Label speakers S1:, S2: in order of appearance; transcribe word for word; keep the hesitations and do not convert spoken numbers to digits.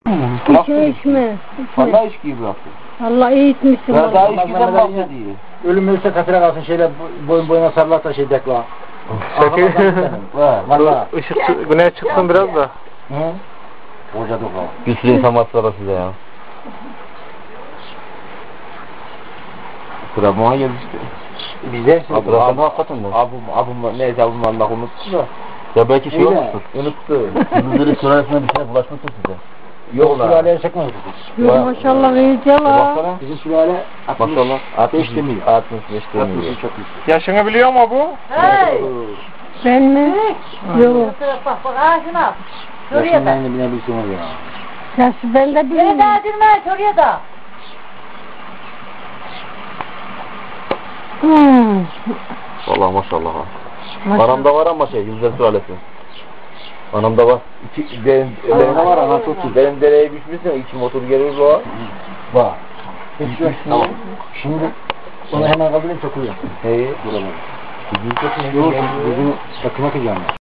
S1: İçme içme.
S2: Vallahi içkiyi bıraktı.
S1: Allah iyi etmişsin.
S2: Ya daha
S1: vallahi.
S2: içkiden bahsediyor.
S3: Ölüm ölse katına kalsın şeyler boyun boyuna sarılar da şey dekla.
S4: Peki.
S3: Valla.
S4: Işık çı- güneş çıksın biraz da.
S3: Hı?
S2: Hoca da kal.
S5: Bir sürü insan var sıra size ya.
S2: Sıra bana geldi işte.
S3: Bize.
S2: Abi,
S5: Bırakalım
S2: abi,
S5: hakikaten bu.
S2: abim, abim, neyse abim Allah unuttu da.
S5: Ya belki şey
S3: Öyle.
S5: olmuştur.
S2: Unuttu.
S5: Sizin sırasında bir şey bulaşmıştır size.
S2: Yok lan.
S3: Sülaleye çekmez.
S1: Yok maşallah iyice la.
S2: Baksana.
S3: Bizim sülale
S5: Maşallah.
S3: altmış demiyor.
S5: altmış beş demiyor.
S3: altmış çok iyi.
S4: Yaşını biliyor mu bu?
S6: Hey!
S1: Ben mi? Yok.
S6: Bak bak ha şuna. Şuraya da.
S3: Yaşından bile bilsin o ya.
S1: Yaşı ben de
S6: Yere
S1: bilmiyorum.
S6: dağıtırma şuraya da.
S1: Hmm.
S5: Vallahi maşallah ha.
S1: Maşallah.
S5: Anamda var ama şey, yüzler sülalesi. Anamda var.
S2: İki, ben,
S3: Anamda
S2: ben,
S3: var, anası otur.
S2: Benim dereye düşmüşsün, iki motor gelir bu.
S3: Bak. Hiç yok. Tamam. Şimdi onu hemen kaldırayım çok iyi.
S2: Hey.
S3: Yok, yüzünü takıma kıyacağım.